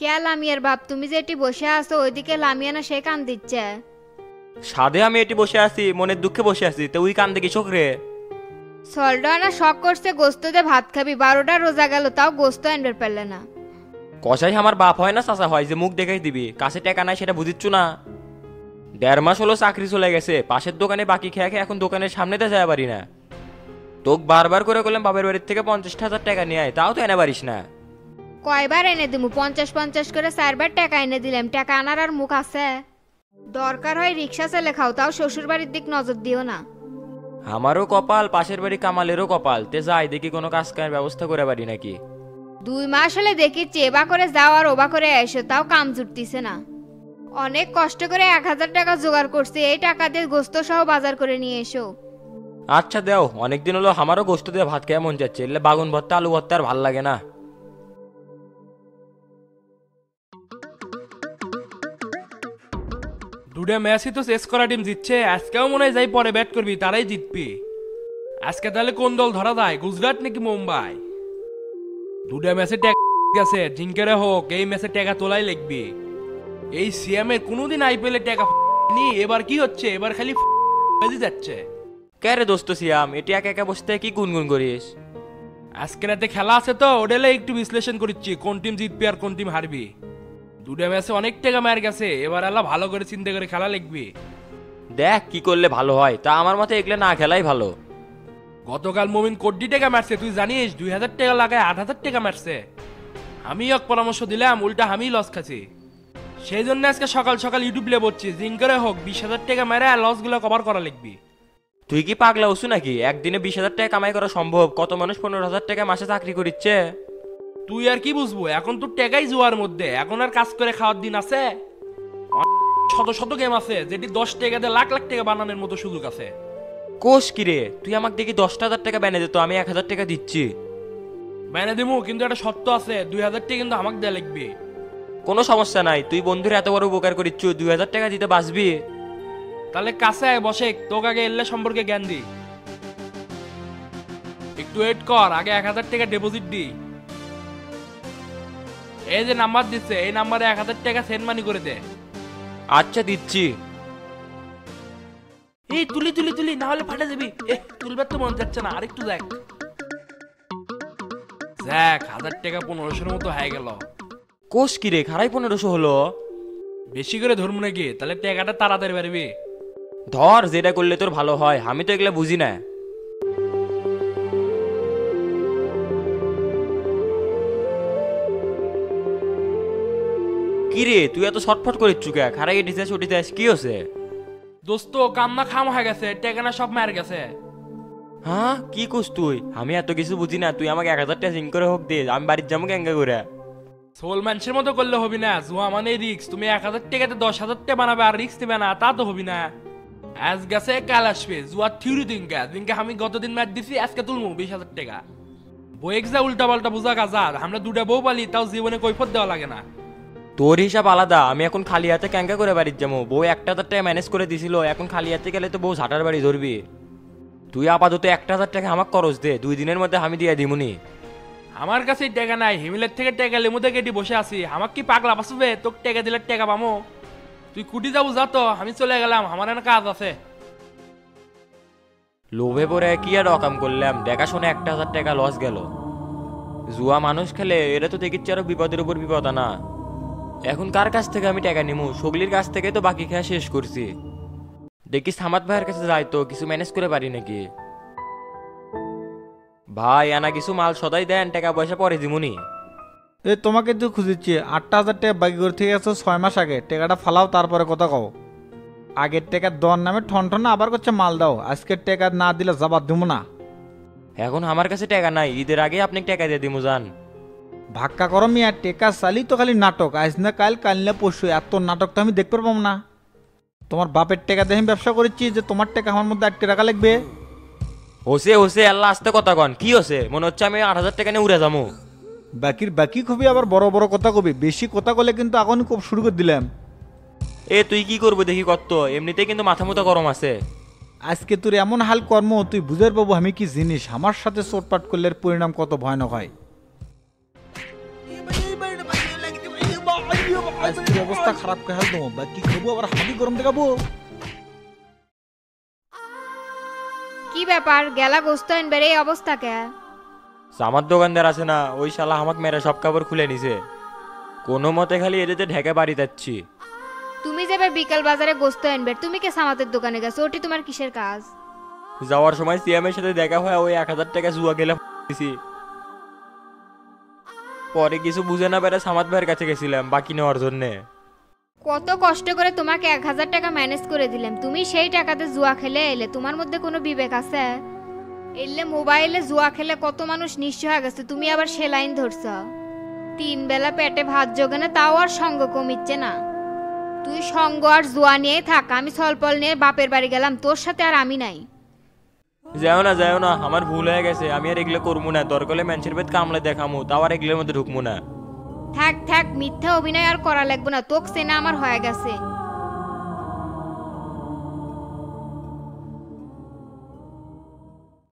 কে লামিয়ার বাপ, তুমি যে এটি বসে আছো ওইদিকে লামিয়া না সে কান দিচ্ছে। সাদে আমি এটি বসে আছি, মনের দুঃখে বসে আছি, তো ওই কান দেখি চোখ রে। সলডা না শখ করছে গোস্ত দিয়ে ভাত খাবি, 12টা রোজা গেল তাও গোস্ত আনবে পারলে না। কষাই আমার বাপ হয় না চাচা হয় যে মুখ দেখাই দিবি, কাছে টাকা নাই সেটা বুঝিচ্ছ না? 1.5 মাস হলো চাকরি চলে গেছে, পাশের দোকানে বাকি খেয়ে খেয়ে এখন দোকানের সামনেতে যায় পারি না। তোকে বারবার করে বললাম বাপের বাড়ির থেকে 50,000 টাকা নিয়ে আয়, তাও তো এনে পারিস না। কয়বার এনে দিমু, 50-50 করে 4বার টাকা এনে দিলাম, টাকা আনার আর মুখ আছে? দরকার হয় রিক্সা চালে খাও, তাও শ্বশুর বাড়ির দিক নজর দিও না। আমারও কপাল, পাশের বাড়ি কামালেরও কপাল, তে যাই দেখি কোনো কাজ কামের ব্যবস্থা করে পারি নাকি। 2 মাস হলে দেখিচ্ছি এবা করে যাও আর ওবা করে এসো, তাও কাম জুটতিছে না। অনেক কষ্ট করে 1000 টাকা জোগাড় করছি, এই টাকা দিয়ে গোস্ত সহ বাজার করে নিয়ে এসো। আচ্ছা দেও, অনেকদিন হলো আমারও গোস্ত দিয়ে ভাত খেয়ে মন যাচ্ছে, এলে বাগুন ভর্তা আলু ভর্তা আর ভাল লাগে না। দুটা ম্যাচই তো শেষ করা টিম জিতছে, আজকেও মনে হয় যাই পরে ব্যাট করবি তারাই জিতবি। আজকে তাহলে কোন দল ধরা যায়, গুজরাট নাকি মুম্বাই? দুটা ম্যাচে ট্যাগ আছে, জিঙ্কেরে হোক এই ম্যাচে টাকা তোলাই লিখবি। এই সিএমের কোনোদিন আইপিএলে টাকা নি, এবার কি হচ্ছে, এবার খালি যাচ্ছে। কে রে দোস্ত সিয়াম, এটি একা একা বসতে কি গুনগুন করিস? আজকে রাতে খেলা আছে তো ওডেলে একটু বিশ্লেষণ করছি, কোন টিম জিতবি আর কোন টিম হারবি। দুটা ম্যাচে অনেক টাকা মার গেছে, এবার আল্লাহ ভালো করে চিন্তা করে খেলা লিখবি। দেখ কি করলে ভালো হয়, তা আমার মতে এগুলো না খেলাই ভালো। গতকাল মমিন কোটি টাকা মারছে, তুই জানিস 2000 টাকা লাগায় 8000 টাকা মারছে। আমি এক পরামর্শ দিলাম, উল্টা আমি লস খাচ্ছি। সেই জন্য আজকে সকাল সকাল ইউটিউব লে বলছি, জিঙ্করে হোক 20,000 টাকা মেরে লস গুলো কভার করা লিখবি। তুই কি পাগলা হসু নাকি? একদিনে 20,000 টাকা কামাই করা সম্ভব? কত মানুষ 15,000 টাকা মাসে চাকরি করিচ্ছে। তুই আর কি বুঝবো, এখন তোর টাকাই জোয়ার মধ্যে, এখন আর কাজ করে খাওয়ার দিন আছে? শত শত গেম আছে যেটি 10 টাকা দিয়ে লাখ লাখ টাকা বানানোর মতো সুযোগ আছে। কোষ কিরে, তুই আমাকে দেখি 10,000 টাকা বেনে দিত, আমি 1,000 টাকা দিচ্ছি। বাইনে দিমু, কিন্তু একটা শর্ত আছে, 2000 টাকা কিন্তু আমাকে দেয়া লিখবি। কোনো সমস্যা নাই, তুই বন্ধুর এত বড় উপকার করিচ্ছ, 2,000 টাকা দিতে বাঁচবি। তাহলে কাছে আয় বসে, তোকে আগে এলে সম্পর্কে জ্ঞান দি। একটু ওয়েট কর, আগে 1000 টাকা ডিপোজিট দি। এই যে নাম্বার দিচ্ছে, এই নাম্বারে 1000 টাকা সেন্ড মানি করে দে। আচ্ছা দিচ্ছি। এই তুলি তুলি তুলি, না হলে ফাটা যাবি। তুলবার তো মন যাচ্ছে না, আরেকটু দেখ। 1000 টাকা 1500-এর মতো হয়ে গেল। কোষ কিরে, খারাই 1500 হলো। বেশি করে ধরবো নাকি? তাহলে টাকাটা তাড়াতাড়ি বাড়বি। ধর, যেটা করলে তোর ভালো হয়, আমি তো এগুলা বুঝি না। কিরে তুই এত ছটফট করিচ্ছু কে? খারাই এটিস ওটিস কি হচ্ছে? দোস্ত কান্না খাম হয়ে গেছে, টাকা না সব মার গেছে। হ্যাঁ কি করছ তুই? আমি এত কিছু বুঝি না, তুই আমাকে 1000 টাকা জিঙ্ক করে হোক দে, আমি বাড়ির যাবো কেঙ্গা করে। সোল মানুষের মতো করলে হবি না, জুয়া মানে রিক্স। তুমি 1000 টাকাতে 10,000 টাকা বানাবে আর রিক্স দিবে না, তা তো হবি না। আজ গেছে কাল আসবে, জুয়া থিউরি দিনকে আমি গতদিন ম্যাচ দিছি, আজকে তুলমু 20,000 টাকা। বইক যা উল্টা পাল্টা বুঝা কাজার, আমরা দুটা বউ পালি, তাও জীবনে কৈফত দেওয়া লাগে না। তোর হিসাব আলাদা, আমি এখন খালি হাতে কেঙ্গা করে বাড়ির যাবো? বউ 1,000 টাকা ম্যানেজ করে দিছিল, এখন খালি হাতে গেলে তো বউ ঝাঁটার বাড়ি ধরবি। তুই আপাতত 1,000 টাকা আমাকে খরচ দে, 2 দিনের মধ্যে আমি দিয়ে দিমুনি। আমার কাছে টাকা নাই, হিমিলের থেকে টাকা লেমু থেকে এটি বসে আছি। আমাকে কি পাগলা বাসবে, তোকে টাকা দিলে টাকা পামো? তুই কুটি যাবো যা তো, আমি চলে গেলাম, আমার এনে কাজ আছে। লোভে পড়ে কি আর অকাম করলাম, দেখাশোনা 1,000 টাকা লস গেল। জুয়া মানুষ খেলে এরা তো দেখিচ্ছে আরো বিপদের উপর বিপদ না। এখন কার কাছ থেকে আমি টাকা নিমু? সগলির কাছ থেকে তো বাকি খেয়া শেষ করছি। দেখি সামাদ ভাইয়ের কাছে যাই তো, কিছু ম্যানেজ করে পারি নাকি। ভাই আনা কিছু মাল সদাই দেন, টাকা পয়সা পরে দিমুনি। এই তোমাকে তো খুঁজেছি, 8,000 টাকা বাকি করে থেকে গেছো 6 মাস আগে, টাকাটা ফালাও তারপরে কথা কও। আগের টাকা দর নামে ঠন আবার করছে মাল দাও, আজকের টাকা না দিলে জবাব দিব না। এখন আমার কাছে টাকা নাই, ঈদের আগে আপনি টাকা দিয়ে দিমু যান। ভাক্কা করো মিয়া, টেকা চালি তো খালি নাটক, আজ না কাল কাল না পরশু, এত নাটক তো আমি দেখতে পারবো না। তোমার বাপের টাকা দেখে ব্যবসা করেছি, যে তোমার টাকা আমার মধ্যে আটকে রাখা লাগবে। হোসে হোসে আল্লাহ আস্তে কথা কন, কি হচ্ছে? মনে হচ্ছে আমি 8,000 টাকা নিয়ে উড়ে যাবো। বাকি খুবই আবার বড় বড় কথা কবি, বেশি কথা বলে কিন্তু এখনই খুব শুরু করে দিলাম। এ তুই কি করবো দেখি কত, এমনিতেই কিন্তু মাথা মতো গরম আছে। আজকে তোর এমন হাল কর্ম, তুই বুঝার পাবো আমি কি জিনিস, আমার সাথে চোটপাট করলে এর পরিণাম কত ভয়ানক হয়। আজকের অবস্থা খারাপ করে হাল দেবো, বাকি খাবো আবার হাতি গরম দেখাবো। কি ব্যাপার গেলা গোস্ত আনবার এই অবস্থা কে? আমার দোকানদার আছে না, ওই শালা আমাকে মেরে সব কাপড় খুলে নিছে। কোনো মতে খালি এদেরতে ঢেকে বাড়ি যাচ্ছি। তুমি যাবে বিকাল বাজারে গোস্ত আনবে, তুমি কে সামাতের দোকানে গেছো? ওটি তোমার কিসের কাজ? যাওয়ার সময় সিএমের সাথে দেখা হয়, ওই 1000 টাকা জুয়া গেলে দিছি। পরে কিছু বুঝে না পেরে সামাদ ভাইয়ের কাছে গেছিলাম বাকি নেওয়ার জন্যে। কত কষ্ট করে তোমাকে 1000 টাকা ম্যানেজ করে দিলাম, তুমি সেই টাকাতে জুয়া খেলে এলে? তোমার মধ্যে কোনো বিবেক আছে? এলে মোবাইলে জুয়া খেলে কত মানুষ নিঃস্ব হয়ে গেছে, তুমি আবার সে লাইন ধরছ। 3 বেলা পেটে ভাত জোগানে, তাও আর সঙ্গ কমিচ্ছে না। তুই সঙ্গ আর জুয়া নিয়েই থাক, আমি ছলপল নিয়ে বাপের বাড়ি গেলাম, তোর সাথে আর আমি নাই। যাও না, আমার ভুল হয়ে গেছে, আমি আর এগুলো করবো না। দরকার হলে মানুষের পেট কামড়ে দেখামু, তাও আর এগুলোর মধ্যে ঢুকবো না। থাক মিথ্যা অভিনয় আর করা লাগবে না, তোক চেনা আমার হয়ে গেছে।